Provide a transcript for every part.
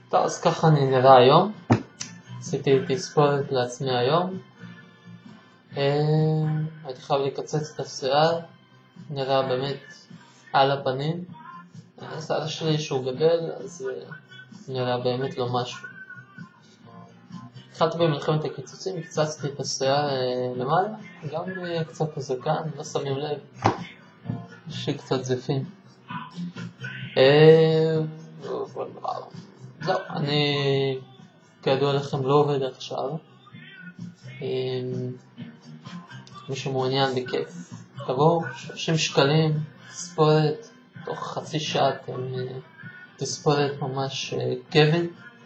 טוב, אז ככה אני נראה היום. עשיתי תספורת לעצמי היום. הייתי חייב לקצץ את השיער. נראה באמת על הפנים. השיער שלי שהוא גדל, אז נראה באמת לא משהו. התחלתי במלחמת הקיצוצים, קצצתי את השיער למעלה, גם קצת הזקן, לא שמים לב. יש לי קצת זפים. זהו, אני כידוע לכם לא עובד עכשיו. מי שמעוניין בכיף, תבואו, 30 שקלים, תספורת, תוך חצי שעה אתם תספורת ממש כבד.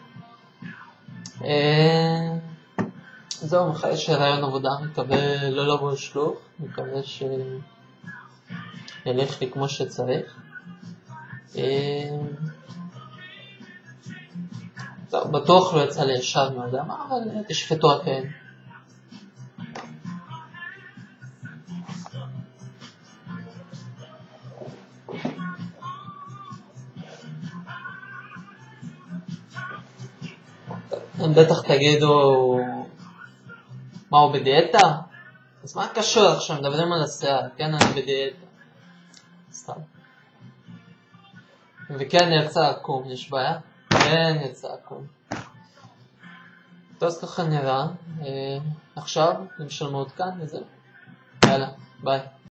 זהו, מחכה שרעיון עבודה, מקווה לא לבוא שלוח, מקווה שילך לי כמו שצריך. טוב, בטוח לא יצא לי ישר מאוד, אבל תשפטו הכן. בטח תגידו, מה הוא בדיאטה? אז מה קשור עכשיו? מדברים על השיער, כן אני בדיאטה. סתם. וכן יצא עקום, יש בעיה? כן יצא עקום. טוב, אז ככה נראה. עכשיו, למשל מעודכן וזהו. יאללה, ביי.